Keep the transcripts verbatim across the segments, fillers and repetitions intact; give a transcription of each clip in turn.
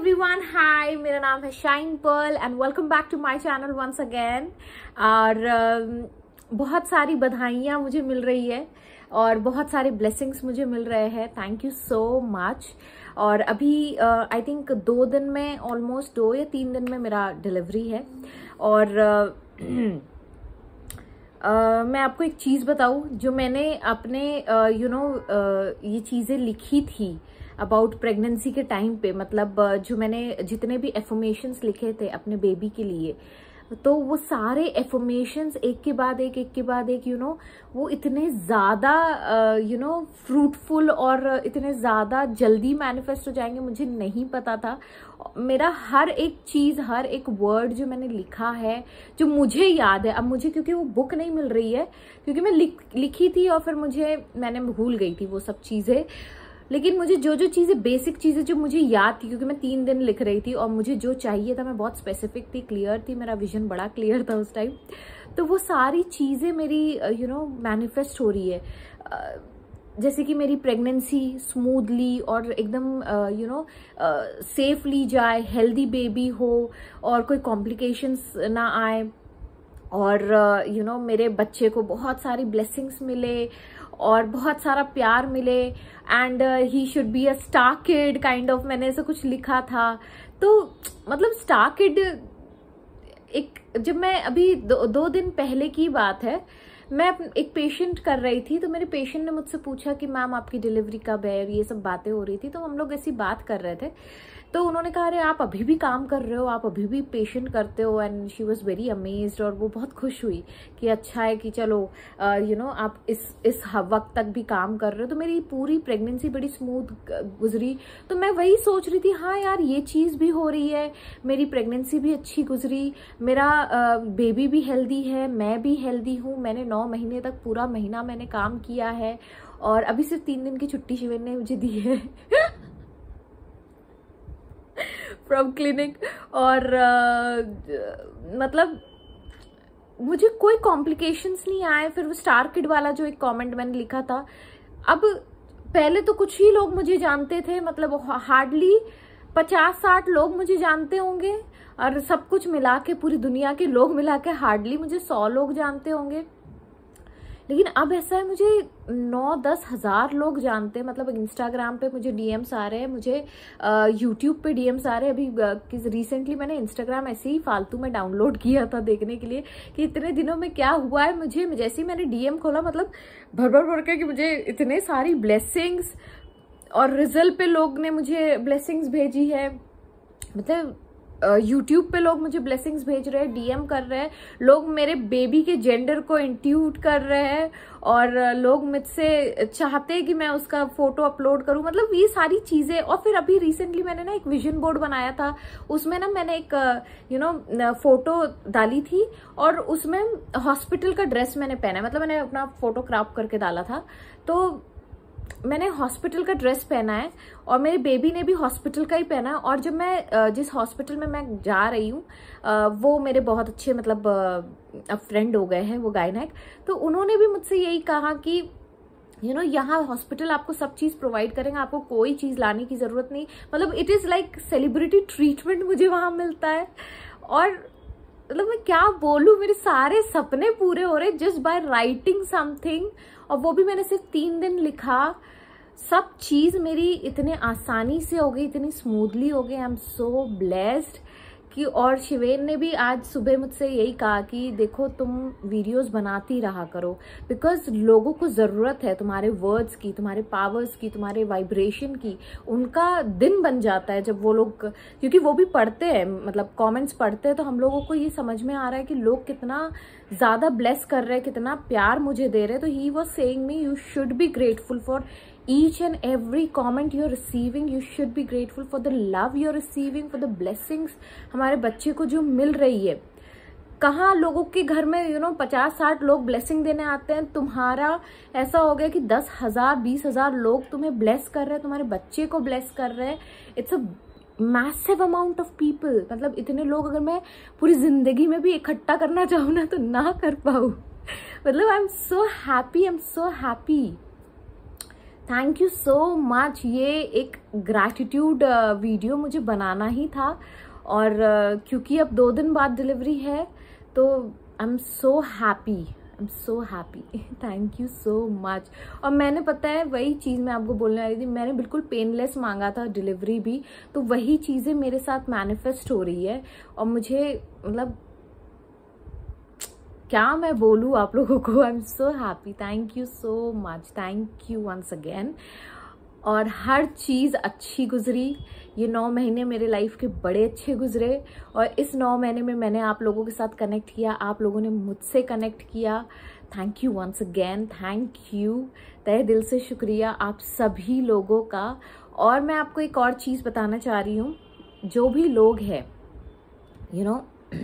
Everyone, हाय, मेरा नाम है Shine Pearl and welcome back to my channel once again. और uh, बहुत सारी बधाइयाँ मुझे मिल रही है और बहुत सारे ब्लेसिंग्स मुझे मिल रहे हैं। Thank you so much. और अभी आई uh, थिंक दो दिन में, ऑलमोस्ट दो या तीन दिन में मेरा डिलीवरी है। और uh, Uh, मैं आपको एक चीज़ बताऊँ जो मैंने अपने यू नो ये चीज़ें लिखी थी अबाउट प्रेगनेंसी के टाइम पे, मतलब uh, जो मैंने जितने भी एफर्मेशंस लिखे थे अपने बेबी के लिए, तो वो सारे एफर्मेशंस एक के बाद एक एक के बाद एक यू you नो know, वो इतने ज़्यादा यू नो फ्रूटफुल और इतने ज़्यादा जल्दी मैनिफेस्ट हो जाएंगे, मुझे नहीं पता था। मेरा हर एक चीज़, हर एक वर्ड जो मैंने लिखा है, जो मुझे याद है, अब मुझे क्योंकि वो बुक नहीं मिल रही है, क्योंकि मैं लिख लिखी थी और फिर मुझे मैंने भूल गई थी वो सब चीज़ें, लेकिन मुझे जो जो चीज़ें, बेसिक चीज़ें जो मुझे याद थी, क्योंकि मैं तीन दिन लिख रही थी और मुझे जो चाहिए था मैं बहुत स्पेसिफिक थी, क्लियर थी, मेरा विजन बड़ा क्लियर था उस टाइम, तो वो सारी चीज़ें मेरी यू नो मैनिफेस्ट हो रही है। जैसे कि मेरी प्रेगनेंसी स्मूथली और एकदम यू नो सेफली जाए, हेल्दी बेबी हो और कोई कॉम्प्लिकेशंस ना आए, और you uh, know you know, मेरे बच्चे को बहुत सारी ब्लेसिंग्स मिले और बहुत सारा प्यार मिले, and he should be a star kid kind of, मैंने ऐसा कुछ लिखा था। तो मतलब स्टार किड, एक जब मैं अभी दो, दो दिन पहले की बात है, मैं एक पेशेंट कर रही थी, तो मेरे पेशेंट ने मुझसे पूछा कि मैम आपकी डिलीवरी कब है, ये सब बातें हो रही थी, तो हम लोग ऐसी बात कर रहे थे, तो उन्होंने कहा अरे आप अभी भी काम कर रहे हो, आप अभी भी पेशेंट करते हो, and she was very amazed, और वो बहुत खुश हुई कि अच्छा है कि चलो यू नो आप इस इस वक्त तक भी काम कर रहे हो। तो मेरी पूरी प्रेगनेंसी बड़ी स्मूथ गुजरी, तो मैं वही सोच रही थी, हाँ यार ये चीज़ भी हो रही है, मेरी प्रेगनेंसी भी अच्छी गुजरी, मेरा बेबी भी हेल्दी है, मैं भी हेल्दी हूँ, मैंने नौ महीने तक पूरा महीना मैंने काम किया है, और अभी सिर्फ तीन दिन की छुट्टी शिविर ने मुझे दी है फ्रॉम क्लिनिक। और uh, मतलब मुझे कोई कॉम्प्लिकेशंस नहीं आए। फिर वो स्टार किड वाला जो एक कमेंट मैंने लिखा था, अब पहले तो कुछ ही लोग मुझे जानते थे, मतलब हार्डली पचास साठ लोग मुझे जानते होंगे, और सब कुछ मिला के, पूरी दुनिया के लोग मिला के हार्डली मुझे सौ लोग जानते होंगे। लेकिन अब ऐसा है, मुझे नौ दस हजार लोग जानते हैं। मतलब इंस्टाग्राम पे मुझे डीएम्स आ रहे हैं, मुझे यूट्यूब पे डीएम्स आ रहे हैं। अभी रिसेंटली मैंने इंस्टाग्राम ऐसे ही फालतू में डाउनलोड किया था देखने के लिए कि इतने दिनों में क्या हुआ है मुझे। जैसे ही मैंने डीएम खोला, मतलब भर भर भर के कि मुझे इतने सारी ब्लेसिंग्स, और रिजल्ट पे लोग ने मुझे ब्लेसिंग्स भेजी है, मतलब यूट्यूब uh, पे लोग मुझे ब्लेसिंग्स भेज रहे हैं, डीएम कर रहे हैं, लोग मेरे बेबी के जेंडर को इंट्यूट कर रहे हैं, और uh, लोग मुझसे चाहते हैं कि मैं उसका फोटो अपलोड करूं, मतलब ये सारी चीजें। और फिर अभी रिसेंटली मैंने ना एक विजन बोर्ड बनाया था, उसमें ना मैंने एक यू नो फोटो डाली थी, और उसमें हॉस्पिटल का ड्रेस मैंने पहना, मतलब मैंने अपना फोटो क्रॉप करके डाला था, तो मैंने हॉस्पिटल का ड्रेस पहना है, और मेरे बेबी ने भी हॉस्पिटल का ही पहना है। और जब मैं जिस हॉस्पिटल में मैं जा रही हूँ, वो मेरे बहुत अच्छे मतलब अब फ्रेंड हो गए हैं, वो गायनेक, तो उन्होंने भी मुझसे यही कहा कि यू नो यहाँ हॉस्पिटल आपको सब चीज़ प्रोवाइड करेंगे, आपको कोई चीज़ लाने की ज़रूरत नहीं, मतलब it is like celebrity treatment मुझे वहाँ मिलता है। और मतलब मैं क्या बोलूँ, मेरे सारे सपने पूरे हो रहे जस्ट बाय राइटिंग समथिंग, और वो भी मैंने सिर्फ तीन दिन लिखा। सब चीज़ मेरी इतने आसानी से हो गई, इतनी स्मूथली हो गई। आई एम सो ब्लेस्ड कि, और शिवेन ने भी आज सुबह मुझसे यही कहा कि देखो तुम वीडियोस बनाती रहा करो, बिकॉज लोगों को ज़रूरत है तुम्हारे वर्ड्स की, तुम्हारे पावर्स की, तुम्हारे वाइब्रेशन की। उनका दिन बन जाता है जब वो लोग, क्योंकि वो भी पढ़ते हैं, मतलब कमेंट्स पढ़ते हैं, तो हम लोगों को ये समझ में आ रहा है कि लोग कितना ज़्यादा ब्लेस कर रहे हैं, कितना प्यार मुझे दे रहे हैं। तो he was saying me you should be grateful for each and every comment you're receiving, you should be grateful for the love you're receiving, for the blessings हमारे बच्चे को जो मिल रही है। कहाँ लोगों के घर में यू नो पचास साठ लोग ब्लेसिंग देने आते हैं, तुम्हारा ऐसा हो गया कि दस हजार बीस हजार लोग तुम्हें ब्लेस कर रहे हैं, तुम्हारे बच्चे को ब्लेस कर रहे हैं। It's a massive amount of people, मतलब इतने लोग अगर मैं पूरी जिंदगी में भी इकट्ठा करना चाहूँ ना, तो ना कर पाऊँ। मतलब I am so happy, I am so happy. Thank you so much. ये एक ग्रैटिट्यूड वीडियो मुझे बनाना ही था, और uh, क्योंकि अब दो दिन बाद डिलीवरी है तो I am so happy, I am so happy. Thank you so much. और मैंने, पता है, वही चीज़ मैं आपको बोलने वाली थी, मैंने बिल्कुल पेनलेस मांगा था डिलीवरी भी, तो वही चीज़ें मेरे साथ मैनिफेस्ट हो रही है। और मुझे मतलब क्या मैं बोलूँ आप लोगों को, I am so happy. Thank you so much, thank you once again. और हर चीज़ अच्छी गुजरी, ये नौ महीने मेरे लाइफ के बड़े अच्छे गुजरे, और इस नौ महीने में मैंने आप लोगों के साथ कनेक्ट किया, आप लोगों ने मुझसे कनेक्ट किया। Thank you once again, thank you, तहे दिल से शुक्रिया आप सभी लोगों का। और मैं आपको एक और चीज़ बताना चाह रही हूँ, जो भी लोग हैं, यू नो,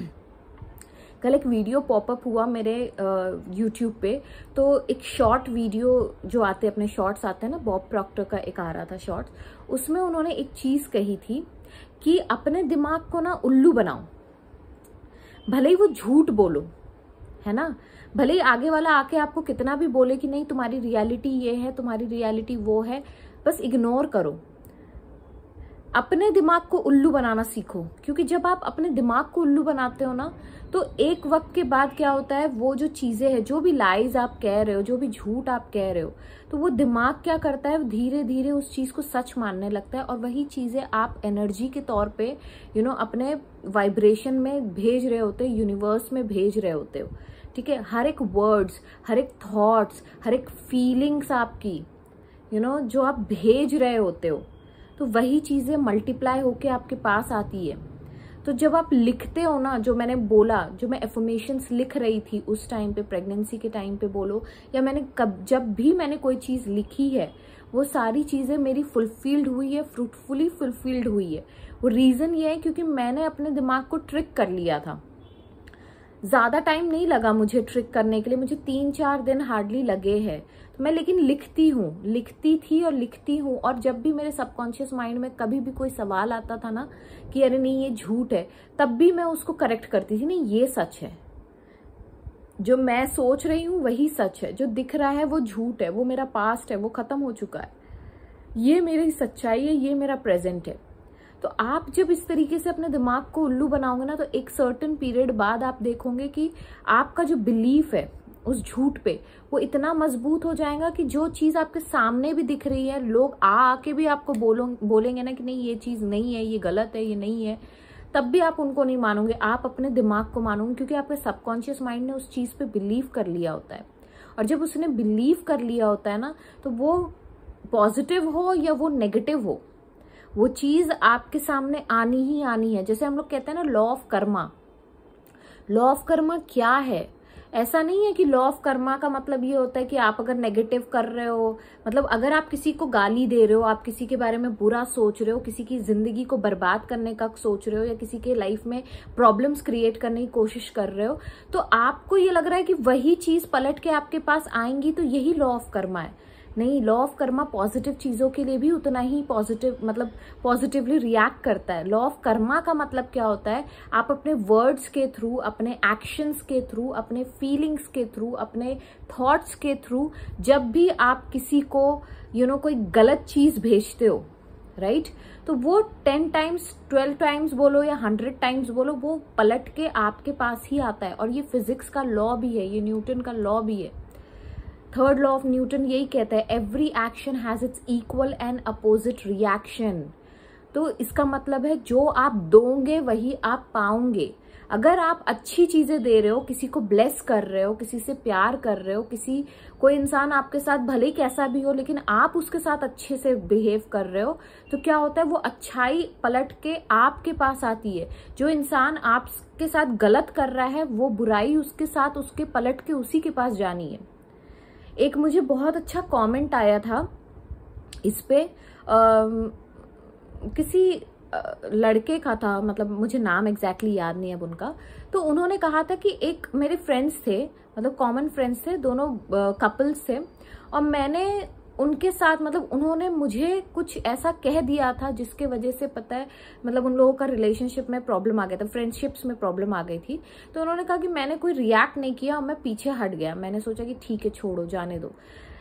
कल एक वीडियो पॉपअप हुआ मेरे यूट्यूब uh, पे, तो एक शॉर्ट वीडियो जो आते हैं, अपने शॉर्ट्स आते हैं ना, बॉब प्रॉक्टर का एक आ रहा था शॉर्ट्स, उसमें उन्होंने एक चीज़ कही थी कि अपने दिमाग को ना उल्लू बनाओ, भले ही वो झूठ बोलो, है ना, भले ही आगे वाला आके आपको कितना भी बोले कि नहीं तुम्हारी रियलिटी ये है, तुम्हारी रियलिटी वो है, बस इग्नोर करो। अपने दिमाग को उल्लू बनाना सीखो, क्योंकि जब आप अपने दिमाग को उल्लू बनाते हो ना, तो एक वक्त के बाद क्या होता है, वो जो चीजें हैं, जो भी लाइज आप कह रहे हो, जो भी झूठ आप कह रहे हो, तो वो दिमाग क्या करता है, धीरे धीरे उस चीज को सच मानने लगता है, और वही चीजें आप एनर्जी के तौर पे, यू नो, अपने वाइब्रेशन में भेज रहे होते हो, यूनिवर्स में भेज रहे होते हो। ठीक है, हर एक वर्ड्स, हर एक थॉट्स, हर एक फीलिंग्स आपकी, यू नो, जो आप भेज रहे होते हो, तो वही चीजें मल्टीप्लाई होके आपके पास आती है। तो जब आप लिखते हो ना, जो मैंने बोला, जो मैं एफर्मेशंस लिख रही थी उस टाइम पे, प्रेगनेंसी के टाइम पे बोलो, या मैंने कब जब भी मैंने कोई चीज लिखी है, वो सारी चीजें मेरी फुलफिल्ड हुई है, फ्रूटफुली फुलफिल्ड हुई है। वो रीजन ये है क्योंकि मैंने अपने दिमाग को ट्रिक कर लिया था। ज्यादा टाइम नहीं लगा मुझे ट्रिक करने के लिए, मुझे तीन चार दिन हार्डली लगे हैं, तो मैं लेकिन लिखती हूँ, लिखती थी और लिखती हूँ। और जब भी मेरे सबकॉन्शियस माइंड में कभी भी कोई सवाल आता था ना कि अरे नहीं ये झूठ है, तब भी मैं उसको करेक्ट करती थी, नहीं ये सच है, जो मैं सोच रही हूँ वही सच है, जो दिख रहा है वो झूठ है, वो मेरा पास्ट है, वो खत्म हो चुका है, ये मेरी सच्चाई है, ये मेरा प्रेजेंट है। तो आप जब इस तरीके से अपने दिमाग को उल्लू बनाओगे ना, तो एक सर्टेन पीरियड बाद आप देखोगे कि आपका जो बिलीफ है उस झूठ पे, वो इतना मजबूत हो जाएगा कि जो चीज आपके सामने भी दिख रही है, लोग आ आके भी आपको बोलो बोलेंगे ना कि नहीं ये चीज नहीं है, ये गलत है, ये नहीं है, तब भी आप उनको नहीं मानोगे, आप अपने दिमाग को मानोगे, क्योंकि आपके सबकॉन्शियस माइंड ने उस चीज पे बिलीव कर लिया होता है। और जब उसने बिलीव कर लिया होता है ना, तो वो पॉजिटिव हो या वो नेगेटिव हो, वो चीज आपके सामने आनी ही आनी है। जैसे हम लोग कहते हैं ना, law of karma. Law of karma क्या है? ऐसा नहीं है कि लॉ ऑफ कर्मा का मतलब ये होता है कि आप अगर नेगेटिव कर रहे हो, मतलब अगर आप किसी को गाली दे रहे हो, आप किसी के बारे में बुरा सोच रहे हो, किसी की जिंदगी को बर्बाद करने का सोच रहे हो, या किसी के लाइफ में प्रॉब्लम्स क्रिएट करने की कोशिश कर रहे हो, तो आपको ये लग रहा है कि वही चीज पलट के आपके पास आएंगी, तो यही लॉ ऑफ कर्मा है। नहीं, लॉ ऑफ कर्मा पॉजिटिव चीजों के लिए भी उतना ही पॉजिटिव, मतलब पॉजिटिवली रिएक्ट करता है। लॉ ऑफ कर्मा का मतलब क्या होता है, आप अपने वर्ड्स के थ्रू, अपने एक्शंस के थ्रू, अपने फीलिंग्स के थ्रू, अपने थॉट्स के थ्रू, जब भी आप किसी को यू नो कोई गलत चीज भेजते हो, राइट, तो वो टेन टाइम्स, ट्वेल्व टाइम्स बोलो या हंड्रेड टाइम्स बोलो, वो पलट के आपके पास ही आता है। और ये फिजिक्स का लॉ भी है, ये न्यूटन का लॉ भी है। थर्ड लॉ ऑफ न्यूटन यही कहता है, every action has its equal and opposite reaction. तो इसका मतलब है जो आप दोगे वही आप पाओगे। अगर आप अच्छी चीजें दे रहे हो, किसी को ब्लेस कर रहे हो, किसी से प्यार कर रहे हो, किसी कोई इंसान आपके साथ भले ही कैसा भी हो, लेकिन आप उसके साथ अच्छे से बिहेव कर रहे हो, तो क्या होता है, वो अच्छाई पलट के आपके पास आती है। जो इंसान आपके साथ गलत कर रहा है, वो बुराई उसके साथ, उसके पलट के उसी के पास जानी है। एक मुझे बहुत अच्छा कमेंट आया था इस पे, आ, किसी आ, लड़के का था, मतलब मुझे नाम एग्जैक्टली exactly याद नहीं है अब उनका। तो उन्होंने कहा था कि एक मेरे फ्रेंड्स थे, मतलब कॉमन फ्रेंड्स थे, दोनों कपल्स थे, और मैंने उनके साथ, मतलब उन्होंने मुझे कुछ ऐसा कह दिया था जिसके वजह से, पता है, मतलब उन लोगों का रिलेशनशिप में प्रॉब्लम आ गया था, फ्रेंडशिप्स में प्रॉब्लम आ गई थी। तो उन्होंने कहा कि मैंने कोई रिएक्ट नहीं किया और मैं पीछे हट गया, मैंने सोचा कि ठीक है छोड़ो, जाने दो।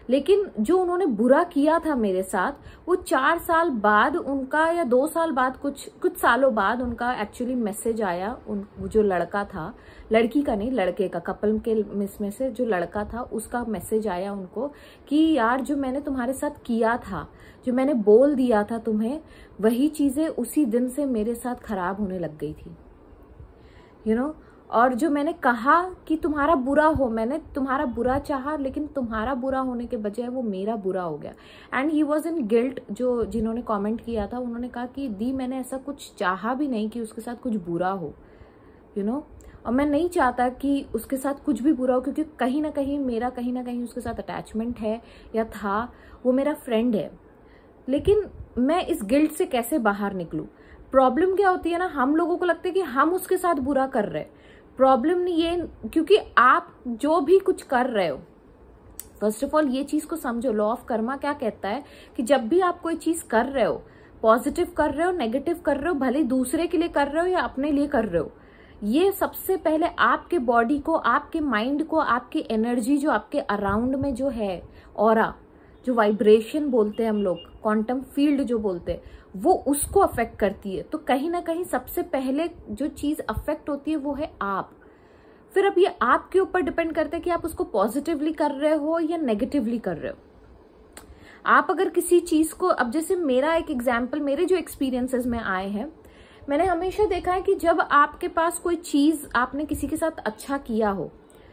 लेकिन जो उन्होंने बुरा किया था मेरे साथ, वो चार साल बाद उनका या दो साल बाद कुछ कुछ सालों बाद उनका एक्चुअली मैसेज आया। उन वो जो लड़का था, लड़की का नहीं लड़के का, कपल के मिस में से जो लड़का था उसका मैसेज आया उनको कि यार जो मैंने तुम्हारे साथ किया था, जो मैंने बोल दिया था तुम्हें, वही चीजें उसी दिन से मेरे साथ खराब होने लग गई थी, यू you नो know? और जो मैंने कहा कि तुम्हारा बुरा हो, मैंने तुम्हारा बुरा चाहा, लेकिन तुम्हारा बुरा होने के बजाय वो मेरा बुरा हो गया। And he was in guilt. जो जिन्होंने कमेंट किया था उन्होंने कहा कि दी मैंने ऐसा कुछ चाहा भी नहीं कि उसके साथ कुछ बुरा हो, यू you नो know? और मैं नहीं चाहता कि उसके साथ कुछ भी बुरा हो, क्योंकि कहीं ना कहीं मेरा कहीं ना कहीं उसके साथ अटैचमेंट है या था, वो मेरा फ्रेंड है। लेकिन मैं इस गिल्ट से कैसे बाहर निकलूं? प्रॉब्लम क्या होती है ना, हम लोगों को लगता है कि हम उसके साथ बुरा कर रहे हैं। प्रॉब्लम नहीं ये, क्योंकि आप जो भी कुछ कर रहे हो, फर्स्ट ऑफ ऑल ये चीज को समझो, लॉ ऑफ कर्मा क्या कहता है कि जब भी आप कोई चीज कर रहे हो, पॉजिटिव कर रहे हो, नेगेटिव कर रहे हो, भले दूसरे के लिए कर रहे हो या अपने लिए कर रहे हो, ये सबसे पहले आपके बॉडी को, आपके माइंड को, आपकी एनर्जी जो आपके अराउंड में जो है, ऑरा, जो वाइब्रेशन बोलते हैं हम लोग, क्वांटम फील्ड जो बोलते हैं, वो उसको अफेक्ट करती है। तो कहीं ना कहीं सबसे पहले जो चीज अफेक्ट होती है वो है आप। फिर अब ये आपके ऊपर डिपेंड करता है कि आप उसको पॉजिटिवली कर रहे हो या नेगेटिवली कर रहे हो। आप अगर किसी चीज को, अब जैसे मेरा एक एग्जाम्पल, मेरे जो एक्सपीरियंसेस में आए हैं, मैंने हमेशा देखा है कि जब आपके पास कोई चीज, आपने किसी के साथ अच्छा किया हो,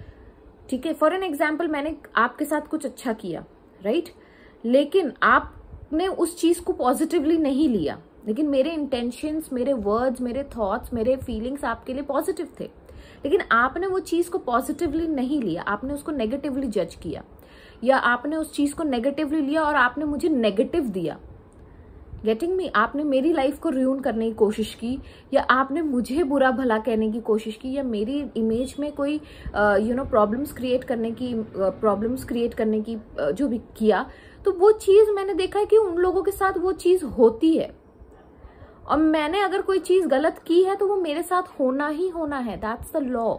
ठीक है, फॉर एन एग्जाम्पल मैंने आपके साथ कुछ अच्छा किया, राइट, लेकिन आपने उस चीज को पॉजिटिवली नहीं लिया, लेकिन मेरे इंटेंशंस, मेरे वर्ड्स, मेरे थॉट्स, मेरे फीलिंग्स आपके लिए पॉजिटिव थे, लेकिन आपने वो चीज को पॉजिटिवली नहीं लिया, आपने उसको नेगेटिवली जज किया, या आपने उस चीज को नेगेटिवली लिया और आपने मुझे नेगेटिव दिया। Getting me? आपने मेरी लाइफ को रूइन करने की कोशिश की, या आपने मुझे बुरा भला कहने की कोशिश की, या मेरी इमेज में कोई यू नो प्रॉब्लम्स क्रिएट करने की प्रॉब्लम्स क्रिएट करने की uh, जो भी किया, तो वो चीज मैंने देखा है कि उन लोगों के साथ वो चीज होती है। और मैंने अगर कोई चीज गलत की है तो वो मेरे साथ होना ही होना है, दैट्स द लॉ।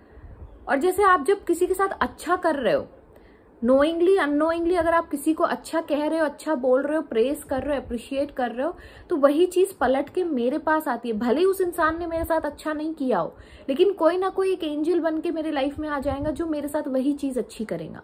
और जैसे आप जब किसी के साथ अच्छा कर रहे हो, नोइंगली अननोइंगली अगर आप किसी को अच्छा कह रहे हो, अच्छा बोल रहे हो, प्रेस कर रहे हो, अप्रिशिएट कर रहे हो, तो वही चीज पलट के मेरे पास आती है। भले ही उस इंसान ने मेरे साथ अच्छा नहीं किया हो, लेकिन कोई ना कोई एक एंजल बन के मेरे लाइफ में आ जाएगा जो मेरे साथ वही चीज अच्छी करेगा।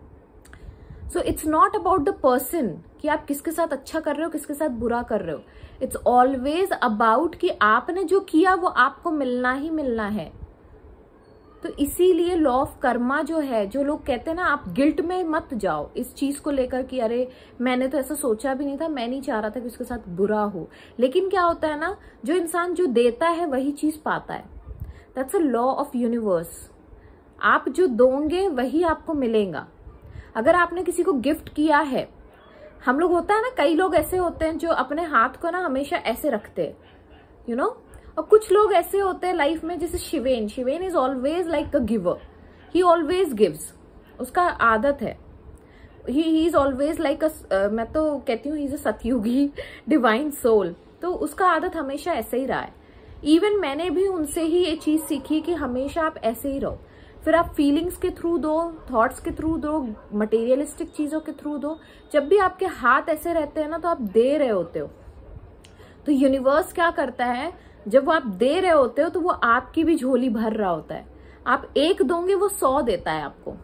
So it's not about the person कि आप किसके साथ अच्छा कर रहे हो, किसके साथ बुरा कर रहे हो। इट्स ऑलवेज अबाउट कि आपने जो किया वो आपको मिलना ही मिलना है। तो इसीलिए लॉ ऑफ कर्मा जो है, जो लोग कहते हैं ना, आप गिल्ट में मत जाओ इस चीज को लेकर कि अरे मैंने तो ऐसा सोचा भी नहीं था, मैं नहीं चाह रहा था कि उसके साथ बुरा हो। लेकिन क्या होता है ना, जो इंसान जो देता है वही चीज पाता है। That's a law of universe. आप जो दोगे वही आपको मिलेगा। अगर आपने किसी को गिफ्ट किया है, हम लोग होता है ना, कई लोग ऐसे होते हैं जो अपने हाथ को ना हमेशा ऐसे रखते हैं, यू नो, और कुछ लोग ऐसे होते हैं लाइफ में, जैसे Shiven Shiven is always like a giver, he always gives, उसका आदत है, he is always like a, मैं तो कहती हूँ ही इज अ सतयुगी डिवाइन सोल। तो उसका आदत हमेशा ऐसे ही रहा है। इवन मैंने भी उनसे ही ये चीज सीखी कि हमेशा आप ऐसे ही रहो। फिर आप फीलिंग्स के थ्रू दो, थॉट्स के थ्रू दो, मटेरियलिस्टिक चीजों के थ्रू दो। जब भी आपके हाथ ऐसे रहते हैं ना, तो आप दे रहे होते हो। तो यूनिवर्स क्या करता है, जब वो आप दे रहे होते हो तो वो आपकी भी झोली भर रहा होता है। आप एक दोगे वो सौ देता है आपको।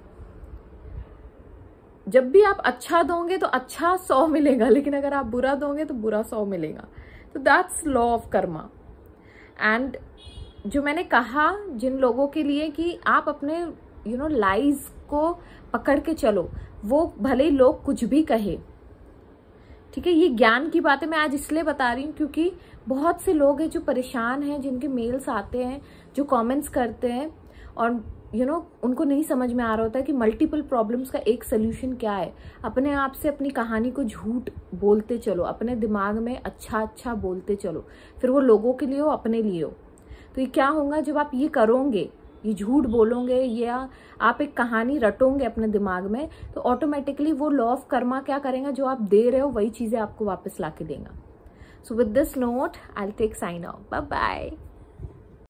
जब भी आप अच्छा दोगे तो अच्छा सौ मिलेगा, लेकिन अगर आप बुरा दोगे तो बुरा सौ मिलेगा। तो that's law of karma. And जो मैंने कहा जिन लोगों के लिए कि आप अपने यू नो लाइज को पकड़ के चलो, वो भले ही लोग कुछ भी कहे, ठीक है। ये ज्ञान की बातें मैं आज इसलिए बता रही हूँ क्योंकि बहुत से लोग हैं जो परेशान हैं, जिनके मेल्स आते हैं, जो कमेंट्स करते हैं, और यू you नो know, उनको नहीं समझ में आ रहा होता है कि मल्टीपल प्रॉब्लम्स का एक सोल्यूशन क्या है। अपने आप से अपनी कहानी को झूठ बोलते चलो, अपने दिमाग में अच्छा अच्छा बोलते चलो, फिर वो लोगों के लिए हो, अपने लिए हो। तो ये क्या होगा, जब आप ये करोगे, ये झूठ बोलोगे या आप एक कहानी रटोगे अपने दिमाग में, तो ऑटोमेटिकली वो लॉ ऑफ कर्मा क्या करेगा, जो आप दे रहे हो वही चीजें आपको वापस ला के देगा। So with this note I will take sign off. Bye bye.